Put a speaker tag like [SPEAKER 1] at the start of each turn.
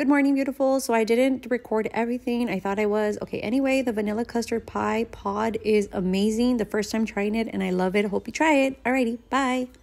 [SPEAKER 1] Good morning, beautiful. So I didn't record everything. I thought I was. Okay, anyway, the vanilla custard pie pod is amazing. The first time trying it and I love it. Hope you try it. Alrighty, bye.